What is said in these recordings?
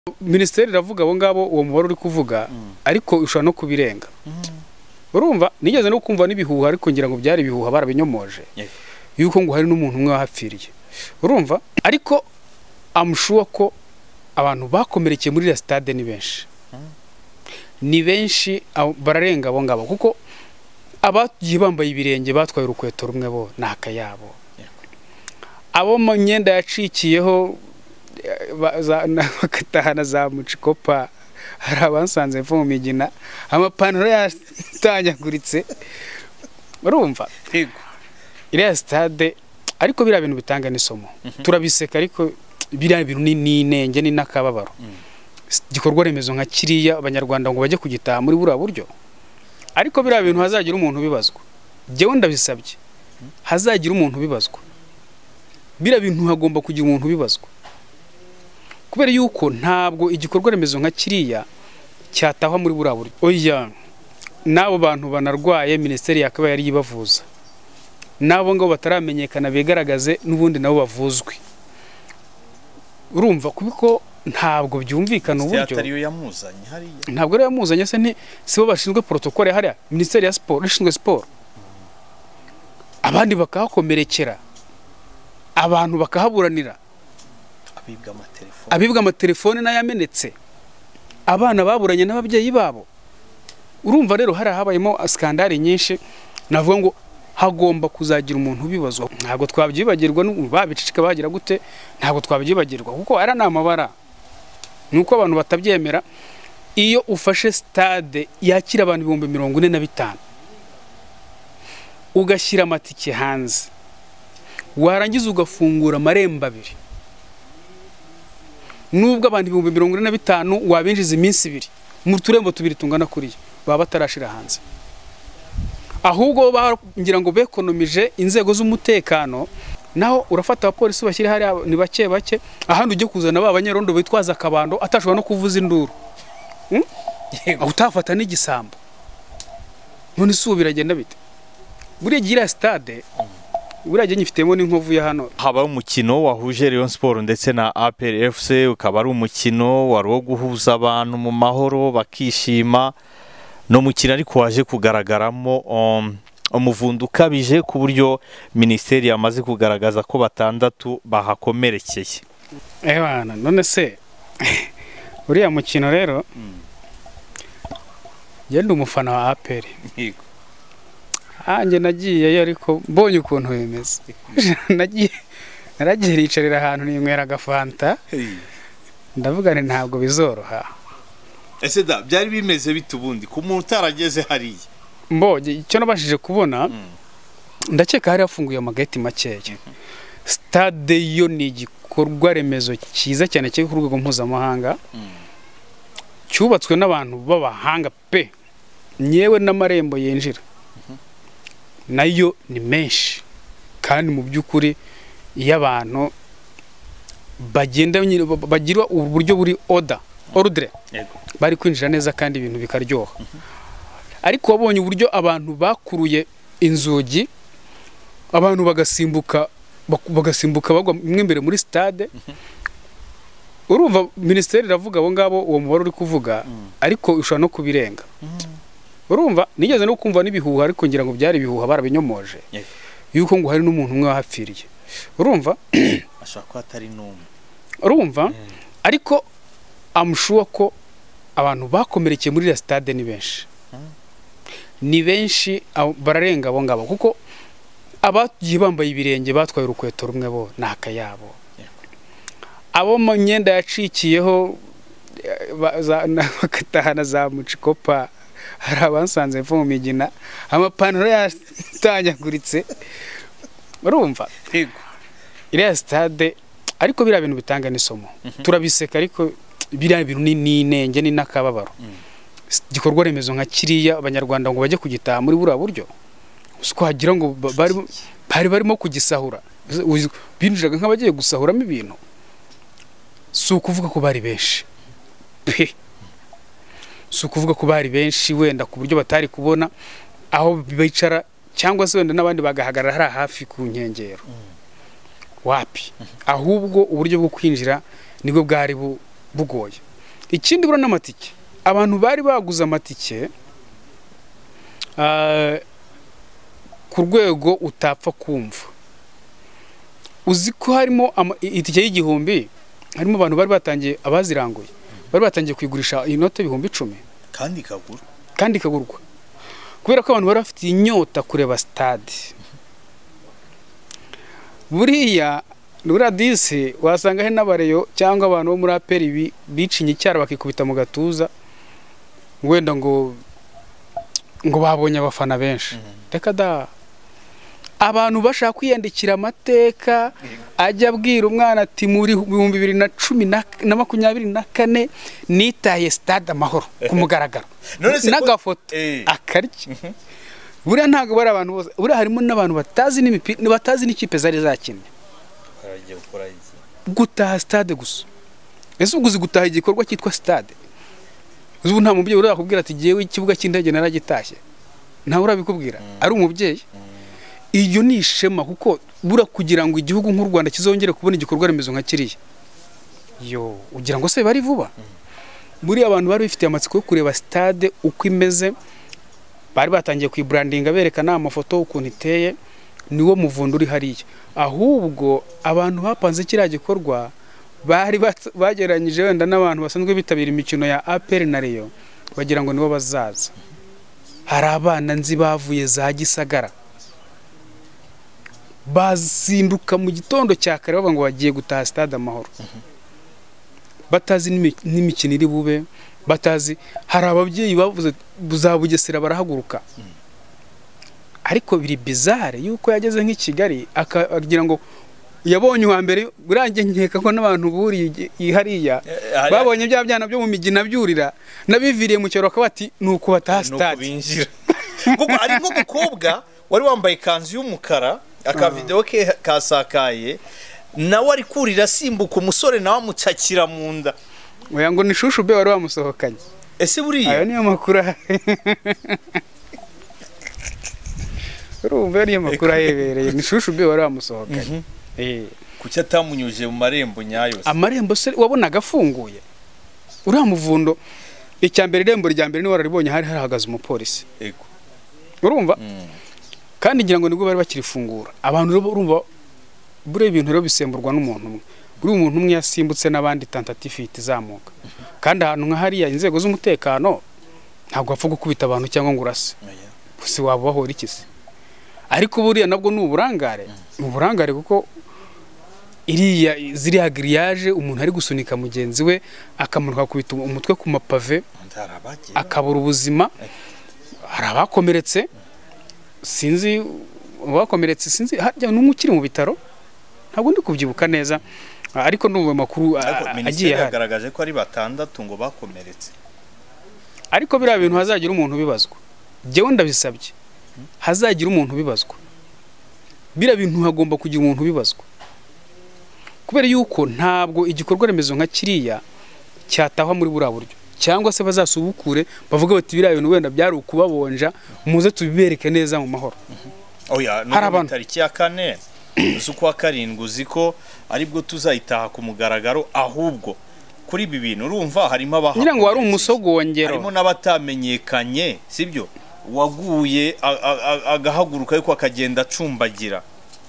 Minisiteri iravuga abo ngabo uwo mubare uri kuvuga ariko ushobora no kubirenga. Urumva nigeze no kumva nibihuha ariko ngira ngo byari bihuha barabinyomoje. Yuko ngo hari n'umuntu umwe wahapfiriye. Urumva ariko amushuwa ko abantu bakomerekeye muri la stade ni benshi. Ni benshi bararenga abo ngabo kuko abagiye bambaye ibirenge batwaye urukweto rumwe bo nakayabo. Abo mu myenda yacikiyeho bakatahana za mucikopa hari abansanze mfu mu migina amapantaro yatanyaguritse. Urumva iriya stade ariko bira bintu bitanga n'isomo turabiseka ariko bira bintu ni inenge ni nakababaro. Gikorwa remezo nka kiriya abanyarwanda ngo bajye kugitaha muri bura buryo ariko bira bintu hazagira umuntu bibazwa. Jewe ndabisabye hazagira umuntu bibazwa. Bira bintu hagomba kugira umuntu bibazwa kubera yuko ntabwo igikorwa remezo nka kiriya cyatahwa muri bura buryo. Oya nabo bantu banarwaye ministeri yakaba yari yibavuza nabo ngo bataramenyekana begaragaze n'ubundi nabo bavuzwe. Urumva kubiko ntabwo byumvikana uburyo ntabwo rero yamuzanye se sibo bashinzwe protocole hariya ministeri ya sport ishinzwe sport abandi bakahakomerekera abantu bakahaburanira abibwa amatelefone n'ayamenetse abana baburanye n'ababyeyi babo. Urumva rero hari habayemo skandale nyinshi navuga ngo hagomba kuzagira umuntu bibazwa. Ntabwo twabyibagirwa babicicika bagira gute ntabwo twabyibagirwa kuko ara namabara nuko abantu batabyemera. Iyo ufashe stade yakira abantu 45,000 ugashyira amatike hanze warangiza ugafungura amarembo abiri nubwo abantu 45,000 wabinjiza iminsi 2 mu turembo tubiri tungana kuriya baba batarashira hanze ahubwo bagira ngo bekonomije inzego z'umutekano. Naho urafata abapolisi bashyira hari ni bake ahandi ujye kuzana abanyerondo bitwaza akabando atashobora no kuvuza induru utafata n'igisambo none subira genda bite buriya gira stade burajye nyifitemo n'inkovu ya hano. Haba umukino wahuje Rayon Sport ndetse na APR FC ukaba ari umukino wari wo guhuza abantu mu mahoro bakishima no mukino ariko waje kugaragaramo umuvundo ukabije ku buryo ministeri yamaze kugaragaza ko 6 bahakomerekeye. Bana none se uriya mukino rero yenda umufana wa APR anje nagiye ariko mbonye ukuntu bimeze naragiye ricarira ahantu ninywera gafanta ndavuga ni ntabwo bizoroha. Ese da byari bimeze bitubundi ku muntu utarageze hariya mboje icyo nabashije kubona ndakeka hari afunguye amagati makeya. Stade yo ni igikorwa remezo cyiza cyane cyo ku rwego mpuzamahanga cyubatswe n'abantu b'abahanga pe nyewe n'amarembo yinjira nayo ni menshi kandi mu byukuri iyo abantu bagenda bagira uburyo buri ordre bari kwinjira neza kandi ibintu bikaryoha. Ariko wabonye uburyo abantu bakuruye inzugi abantu bagasimbuka bagwa imbere muri stade. Urumva ministeri iravuga abo ngabo uwo mubare uri kuvuga ariko ushobora no kubirenga. Urumva nigeze no kumva nibihuha ariko ngira ngo byari bihuha barabinyomoje yuko ngo hari n'umuntu umwe wahapfiriye. Urumva ashaka ko atari n'umwe. Urumva ariko amushuwa ko abantu bakomerekeye muri la stade ni benshi. Ni benshi bararenga abo ngabo kuko abagiye bambaye ibirenge batwaye urukweto rumwe bo nakayabo. Abo mu myenda yacikiyeho bakatahana za mucikopa hari abansanze mfu mu migina amapantaro yatanyaguritse. Urumva iriya stade ariko bira bintu bitanga n'isomo turabiseka ariko bira bintu ni inenge ni nakababaro. Gikorwa remezo nka kiriya abanyarwanda ngo bajye kugitaha muri bura buryo uko hagira ngo bari barimo kugisahura binjiraga nk'abagiye gusahuramo ibintu. Si ukuvuga ko bari benshi si ukuvuga ko bari benshi wenda ku buryo batari kubona aho bicara cyangwa se wenda n'abandi bagahagarara hafi ku nkengero. wapi ahubwo uburyo bwo kwinjira nibwo bwari bugoye ikindi bura n'amatike abantu bari baguze amatike ku rwego utapfa kumva. Uzi ko harimo itike y'igihumbi, harimo abantu bari batangiye, abaziranguye bari batangiye kuyigurisha inote 10,000 kandi ikagurwa kubera ko abantu bari bafite inyota kureba stade. Buriya disi wasanga he n'abareyo cyangwa abantu bo muri APR bicinye icyara bakikubita mu gatuza wenda ngo babonye abafana benshi. Reka da, abantu bashaka kwiyandikira amateka ajya abwira umwana ati muri 2024 nitaye stade Amahoro ku mugaragaro n'agafoto akarya. Buriya ntago bari abantu bose, buriya harimo n'abantu batazi n'ikipe zari zakinnye gutaha stade gusa. Ese uguzi gutaha igikorwa cyitwa stade, ubu nta mubyeyi urakubwira ati giyewe ikibuga cy'indege naragitashye, ntawe urabikubwira ari umubyeyi. Iyo ni ishema kuko bura kugira ngo igihugu nk'u Rwanda kizongere kubona igikorwa remezo nka kiriya, yo ugira ngo se bari vuba. Buriya abantu bari bifitiye amatsiko yo kureba stade uko imeze, bari batangiye kuyibrandinga berekana amafoto ukuntu iteye, niwo muvundo uri hariya. Ahubwo abantu bapanze kiriya gikorwa bari bageranyije wenda n'abantu basanzwe bitabira imikino ya APR na Rayon, bagira ngo nibo bazaza. Hari abana nzi bavuye za Gisagara bazinduka mu gitondo cya kare baba ngo bagiye gutaha stade Amahoro, batazi n'imikino iri bube, batazi. Hari ababyeyi bavuze buzabugesera barahaguruka, ariko biri bizarre yuko yageze nk'i Kigali akagira ngo yabonye uwa mbere. Burangiye nkeka ko n'abantu buri hariya babonye bya byana byo mu migi nabyurira nabiviriye mu cyaro akabati nuko bataha stade kuko ari nko mukobwa wari wambaye kanzu y'umukara, akavideo ke kasakaye nawe ari kurira simbuka, umusore nawe amucakira mu nda. Oya ngo ni Shushu be wari wamusohokanye. Ese buriya ayo niyo makuru urumva niyo makuru ahebereye, ni Shushu be wari wamusohokanye. Kuki atamunyuje mu marembo nyayo? Amarembo se wabonaga afunguye uriya muvundo. Icyambere irembo rya mbere ni wararibonye hari hahagaze umupolisi, yego urumva. Kandi ngira ngo nibwo bari bakirifungura. Abantu urumva bure ibintu rero bisemburwa n'umuntu umwe. Buri umuntu umwe yasimbutse n'abandi tentative itizamuka. Kandi ahantu nka hariya inzego z'umutekano ntabwo bapfa gukubita abantu cyangwa ngo urase. Gusa waba bahora ikisi. Ariko buriya nabwo ni uburangare. Uburangare kuko iriya ziriya grillage umuntu ari gusunika mugenzi we akamanuka kubita umutwe ku mapave akabura ubuzima. Hari abakomeretse, sinzi abakomeretse, sinzi harya n'umukiri mu bitaro, ntabwo ndi kubyibuka neza, ariko n'ubu makuru agiye yagaragaje ko ari 6 ngo bakomeretse. Ariko biriya bintu hazagira umuntu bibazwa, jewe ndabisabye hazagira umuntu bibazwa. Biriya bintu hagomba kugira umuntu bibazwa, kubera yuko ntabwo igikorwa remezo nka kiriya cyatahwa muri buriya buryo, cyangwa se bazasubukure bavuga bati biriya bintu wenda byari ukubabonja, muze tubibereke neza mu mahoro. Oya no tariki ya 4 z'ukwa 7 uziko aribwo tuzayitaha ku mugaragaro. Ahubwo kuri ibi bintu urumva harimo abaha ngira ngo wari umusogongero, harimo n'abatamenyekanye, sibyo, waguye agahaguruka ariko akagenda acumbagira.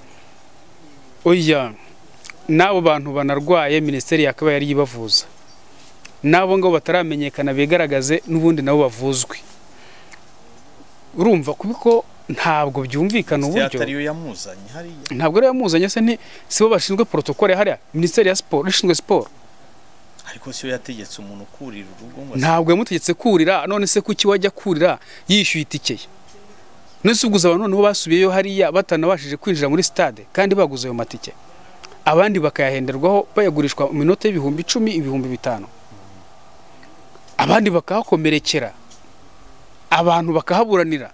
Oya nabo bantu banarwaye ministeri yakaba yari yibavuza, nabo ngo bataramenyekana bigaragaze n'ubundi nabo bavuzwe. Urumva kubiko ntabwo byumvikana uburyo atari yo yamuzanye hariya, ntabwo ari yamuzanye se sibo bashinzwe protocole hariya ministeri ya sport ishinzwe sport. Ariko siyo yategetse umuntu kurira urugo ngo ntabwo yamutegetse kurira. None se kuki wajya kurira yishyuye itike? Nese uguza abantu noneho basubiyeyo hariya batanabashije kwinjira muri stade kandi baguze ayo matike, abandi bakayahenderwaho bayagurishwa mu minota y'ibihumbi 10, ibihumbi 5, abandi bakahakomerekera, abantu bakahaburanira,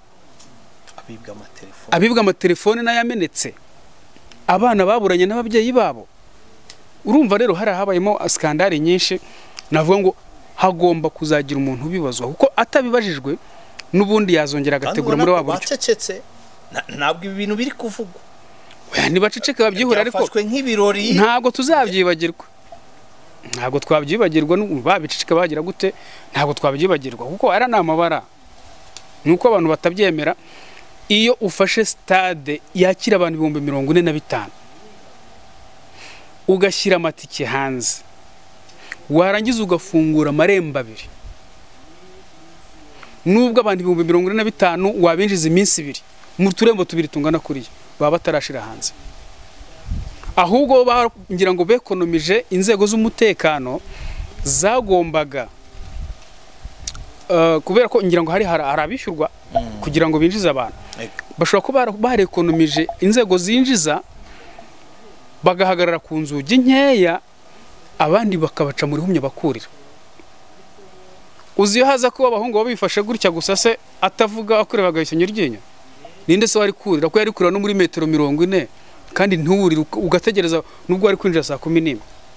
abibwa amatelefone n'ayamenetse, abana baburanye n'ababyeyi babo. Urumva rero hari habayemo skandale nyinshi. Navuga ngo hagomba kuzagira umuntu ubibazwa, kuko atabibajijwe n'ubundi yazongera agategura muri wa buryo. Ntabwo ibi bintu biri kuvugwa. Oya ntibaceceke babyihura, ariko nk'ibirori ntabwo tuzabyibagirwa. ntabwo twabyibagirwa babicicika bagira gute ntabwo twabyibagirwa kuko ari n'amabara nuko abantu batabyemera. Iyo ufashe stade yakira abantu 45,000 ugashyira amatike hanze warangiza ugafungura amarembo 2 nubwo abantu 45,000 wabinjiza iminsi 2 mu turembo 2 tungana kuriya baba batarashira hanze, ahubwo ngira ngo bekonomije inzego z'umutekano zagombaga kubera ko ngira ngo hari abishyurwa kugira ngo binjize abantu, bashobora kuba barekonomije inzego zinjiza bagahagarara ku nzugi nkeya abandi bakabaca muri humye bakurira. Uziyo haza kuba abahungu babifashe gutya gusa se atavuga akureba agahishyo ryinyo ninde se wari kurira ko yari kurira no muri metero 40 kandi ntuwurira ugategereza nubwo wari kwinjira saa 11.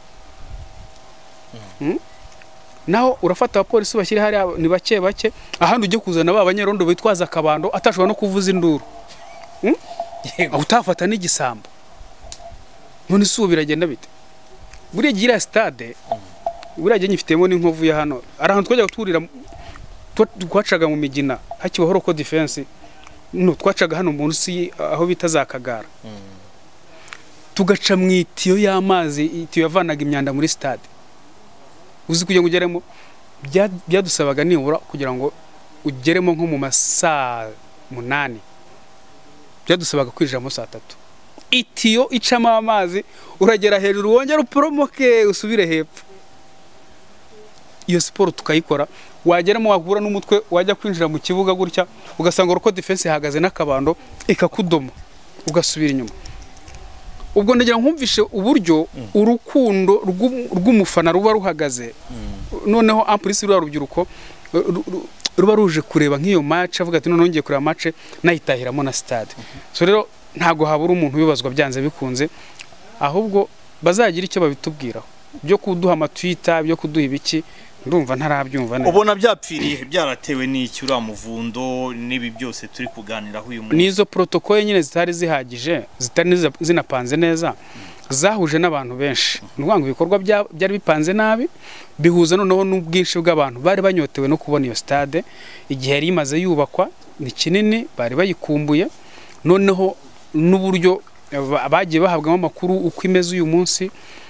Naho urafata abapolisi bashyira hari ni bake ahandi ujye kuzana abanyerondo bitwaza akabando atashobora no kuvuza induru. Utafata n'igisambo none se biragenda bite? Buriya gira stade buriya nyifitemo n'inkovu ya hano arahantu twajya guturira twacaga mu Migina hakibaho roko defense no twacaga hano munsi aho bita za Kagara tugaca mwitiyo y'amazi itiyo yavanaga imyanda muri stade. Uzi kugira ngo ugeremo byadusabaga nibura kugira ngo ugeremo nko mu masaa 8 byadusabaga kwinjira mu saa 3 itiyo icamo amazi uragera hejuru wongera upromoke usubire hepfo. Iyo sport tukayikora wageramo wagura n'umutwe wajya kwinjira mu kibuga gutya ugasanga uko defense ihagaze n'akabando ikakudoma ugasubira inyuma. Ubwo ndagira nkumvishe uburyo urukundo rw'umufana ruba ruhagaze noneho amplisi rurubyiruko ruba ruje kureba nk'iyo match avuga ati none ngiye kureba match nayitahiramo na stade. So rero ntago habura umuntu bibazwa byanze bikunze ahubwo bazagira icyo babitubwiraho byo kuduha amatwita byo kuduha ibiki ndumva ntarabyumva neza. Ubona byapfiriye byaratewe n'iki uramuvundo nibi byose turi kuganiraho uyu munsi? Nizo protocole nyine zitari zihagije zitari zinapanze neza zahuje n'abantu benshi n'ubwangu bikorwa byari bipanze nabi bihuza noneho n'ubwinshi bw'abantu bari banyotewe no kubona iyo stade igihe yari imaze yubakwa ni kinini bari bayikumbuye noneho n'uburyo bagiye bahabwamo amakuru uko imeze uyu munsi.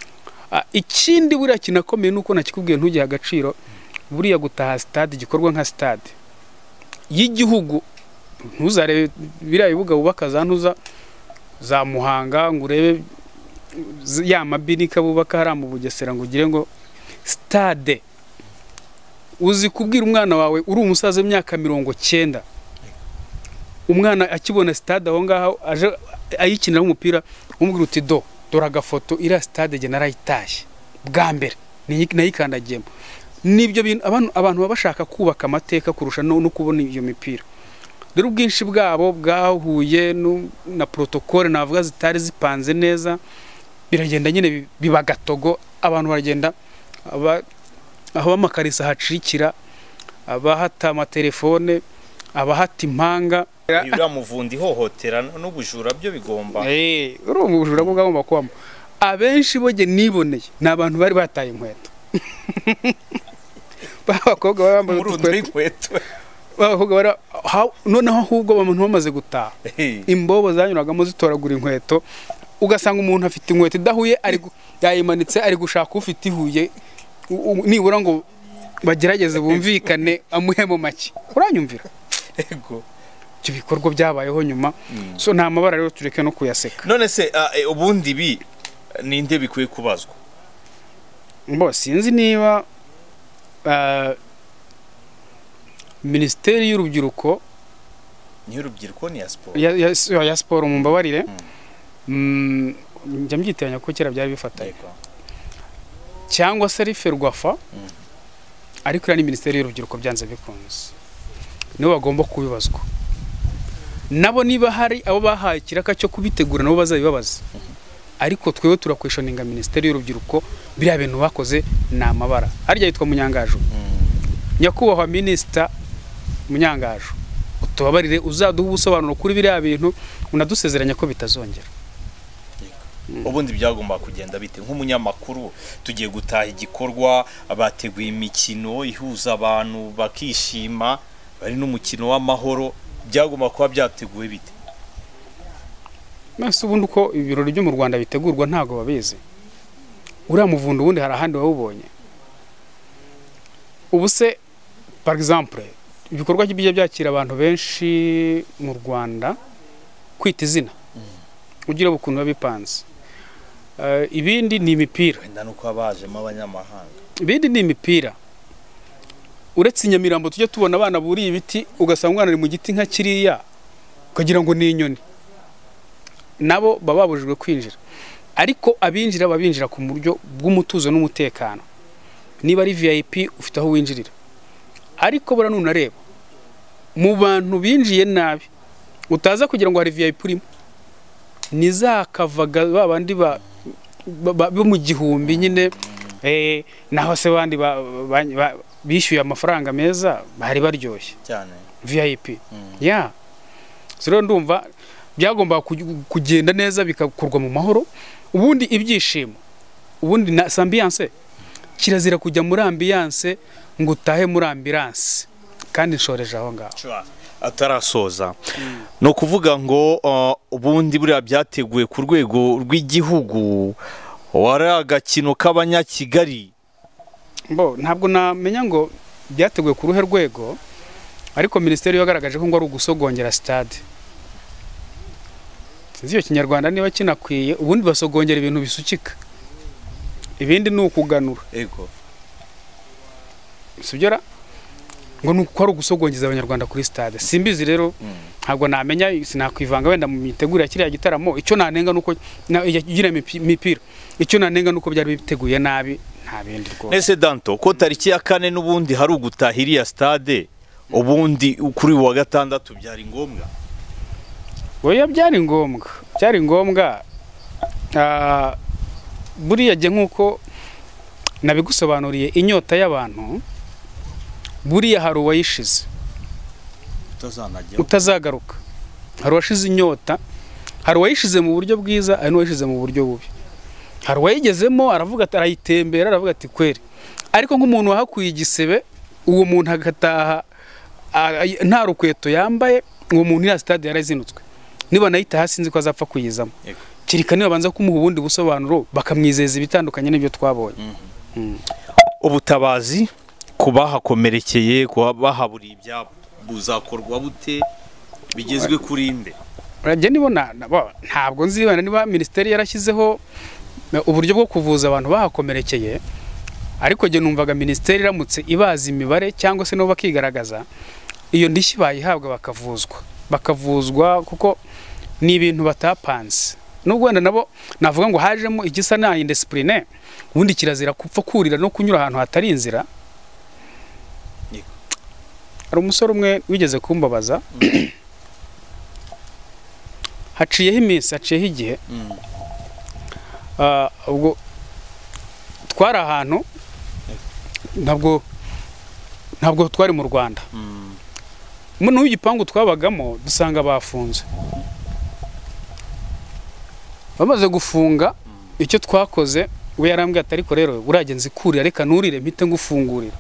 Ikindi buriya kinakomeye nuko nakikubwiye ntugiye agaciro buriya gutaha stade gikorwa nka stade y'igihugu ntuzarebe biriya bibuga bubaka zantuza za Muhanga ngo urebe ya mabinika bubaka hari mu Bugesera ngo ugire ngo stade uzi kubwira umwana wawe uri umusaza w'imyaka 90 umwana akibona stade aho ngaho aje ayikinira umupira umubwira uti dora agafoto ira stade generayitashye bwa mbere nayikandagiyemo. Nibyo bintu abantu babashaka kubaka amateka kurusha no kubona iyo mipira. Rero ubwinshi bwabo bwahuye na protocole navuga zitari zipanze neza biragenda nyine bibagatogo abantu baragenda aho bamakarisa hacikira abahata amatelefone abahata impanga uramuvundi hohotera n'ubujura byo bigomba ubujura bwo gagomba kwamo. Abenshi boge niboneye nabantu bari bataye inkweto bakobwa bambaye inkweto bakobwa bara noneho ahubwo abantu bamaze gutaha imbobo zanyuragamo zitoragura inkweto ugasanga umuntu afite inkweto idahuye ari yayimanitse ari gushaka ufite ihuye nibura ngo bagerageze bumvikane amuhemo make. Uranyumvira ego cyo bikorwa byabayeho nyuma so nta mabara rero tureke no kuyaseka. None se ubundi bi ninde bikwiye kubazwa? Mbo sinzi niba Ministeri y'urubyiruko ni ya sport ya sport mu mbabarire njya mbyiteranya ko kera byari bifatanye cyangwa se ari Ferwafa ariko ira ni Ministeri y'urubyiruko byanze bikunze nibo bagomba kubibazwa. Nabo niba hari abo bahaye kiraka cyo kubitegura nabo bazabibabaza ariko twewe turakweshoninga Ministeri y'urubyiruko biriya bintu bakoze na amabara. Harya yitwa Munyangaju nyakubahwa Minister Munyangaju utubabarire uzaduha ubusobanuro kuri biriya bintu unadusezeranya ko bitazongera. ubundi byagomba kugenda bite nk'umunyamakuru tugiye gutaha igikorwa bateguye imikino ihuza abantu bakishima bari n'umukino w'amahoro byagomba kuba byateguwe bite Mase ubundi uko ibirori byo mu Rwanda bitegurwa ntago babizi uriya muvundo ubundi hari ahandi wawubonye ubu se par exemple ibikorwa by'ibyo byakira abantu benshi mu Rwanda kwita izina ugira ukuntu babipanze ibindi ni imipira wenda nuko abajemo abanyamahanga ibindi ni imipira uretse Nyamirambo tujye tubona abana buri ibiti ugasanga umwana ari mu giti nka kiriya ukagira ngo ni inyoni nabo bababujijwe kwinjira ariko abinjira babinjira ku buryo bw'umutuzo n'umutekano niba ari VIP ufite aho winjirira ariko bora nunareba mu bantu binjiye nabi utaza kugira ngo hari VIP urimo nizakavaga babandi bo mu gihumbi nyine naho se bandi bishyuye amafaranga meza bari baryoshye cyane VIP ya zero ndumva byagomba kugenda neza bikakorwa mu mahoro ubundi ibyishimo ubundi na ambiance kirazira kujya muri ambiance ngo utahe muri ambulance kandi nshoreje aho ngaho atarasoza no kuvuga ngo ubundi buriya byateguwe ku rwego rw'igihugu wari agakino k'abanyakigali ntabwo namenya ngo byateguwe ku ruhe rwego ariko ministeri yagaragaje ko ngo ari ugusogongera stade sinzi iyo kinyarwanda niba kinakwiye ubundi basogongera ibintu bisukika ibindi ni ukuganura ego sibyo ngo nuko ari ugusogongeza abanyarwanda kuri stade simbizi rero ntabwo namenya sinakwivanga wenda mu mitegurire kiriya gitaramo icyo nanenga nuko yagira imipira icyo nanenga nuko byari biteguye nabi nta bindi rwose nese Danto ko tariki ya 4 n'ubundi hari ugutahiriya stade ubundi kuri wa gatandatu byari ngombwa oya byari ngombwa buriya je nkuko nabigusobanuriye inyota y'abantu buriya hari uwayishize utazagaruka hari uwashize inyota hari uwayishize mu buryo bwiza hari n'uwayishize mu buryo bubi hari uwayigezemo aravuga ati arayitembera aravuga ati kweri ariko nk'umuntu wahakuye igisebe uwo muntu agataha nta rukweto yambaye uwo muntu ya stade yarazinutswe niba nayita hasi nzi ko azapfa kuyizamo kirika niba banza kumuha ubundi busobanuro bakamwizeza ibitandukanye n'ibyo twabonye ubutabazi kubahakomerekeye kubahaburiye ibyabo buzakorwa bute bigezwe kuri inde urajye nibona ntabwo nzibana niba ministeri yarashyizeho uburyo bwo kuvuza abantu bahakomerekeye ariko je numvaga ministeri iramutse ibaza imibare cyangwa se no bakigaragaza iyo ndishyi bayihabwa bakavuzwa kuko ni ibintu batapanze nubwo wenda nabo navuga ngo hajemo igisa na indiscipline ubundi kirazira kupfa kurira no kunyura ahantu hatari inzira hari umusore umwe wigeze kumbabaza haciyeho igihe ubwo twari ahantu ntabwo twari mu Rwanda muno w'igipangu twabagamo dusanga bafunze bamaze gufunga icyo twakoze we yarambwiye ati ariko rero uragenze kurira reka nurire mpite ngufungurira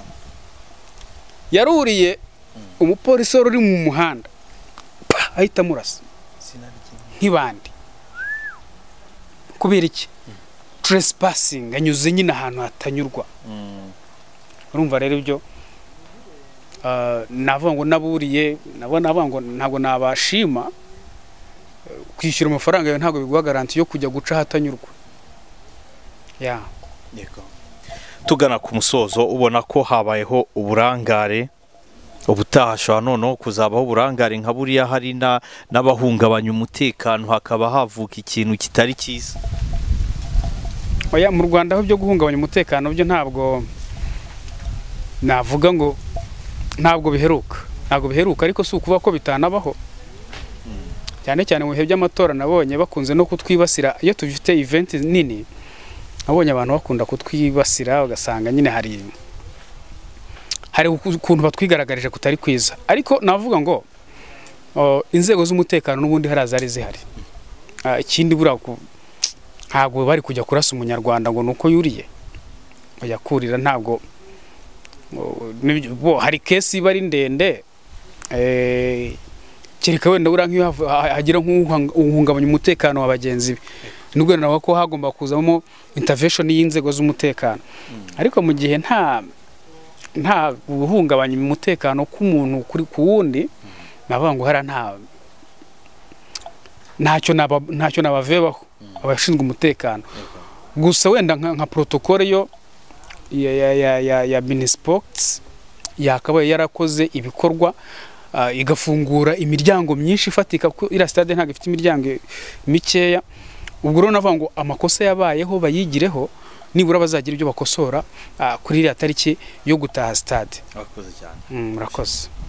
yaruriye umupolisi uri mu muhanda ahita murasa nk'ibandi kubera iki trespassing anyuze nyine ahantu hatanyurwa urumva rero ibyo navuga ngo naburiye navuga ngo ntabwo nabashima kwishyura amafaranga yawe ntabwo biguha garanti yo kujya guca hatanyurwa yego tugana ku musozo ubona ko habayeho uburangare ubutaha ashobora noneho kuzabaho uburangare nka buriya hari n'abahungabanya umutekano hakaba havuka ikintu kitari cyiza oya mu Rwanda aho byo guhungabanya umutekano byo ntabwo navuga ngo ntabwo biheruka ariko si ukuvuga ko bitanabaho cyane cyane mu bihe by'amatora nabonye bakunze no kutwibasira iyo tufite event nini nabonye abantu bakunda kutwibasira ugasanga nyine hari ukuntu batwigaragarije kutari kwiza ariko navuga ngo inzego z'umutekano n'ubundi harazari zihari ikindi bura ntabwo bari kujya kurasa umunyarwanda ngo nuko yuriye bajya kurira, ntabwo hari kesi iba ari ndende, kereka wenda buriya nk'iyo hagira nk'uhungabanya umutekano wa bagenzi be, nubwo nawe ko hagomba kuzamo intervention y'inzego z'umutekano, ariko mu gihe nta guhungabanya umutekano k'umuntu kuri ku wundi, navuga ngo hara ntacyo nabavebaho abashinzwe umutekano. Gusa wenda nka protocole yo ya Minisports yakabaye yarakoze ibikorwa igafungura imiryango myinshi ifatika, ko ira stade ntabwo ifite imiryango mikeya. Ubwo rero navuga ngo amakosa yabayeho bayigireho, nibura bazagira ibyo bakosora kuri iriya tariki yo gutaha stade. Murakoze cyane. Murakoze.